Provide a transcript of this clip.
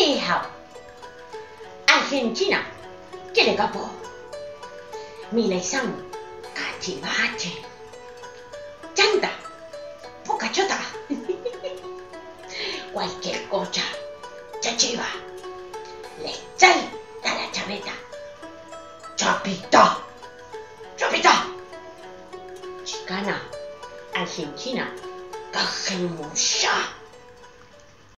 Ni hao. Argentina, ¿qué le capó? Milei-san, cachivache. Chanta, poca chota. Cualquier cosa, chachiva. Le sale a la chaveta. Chapita, chapita. Chicana, Argentina, cajemucha.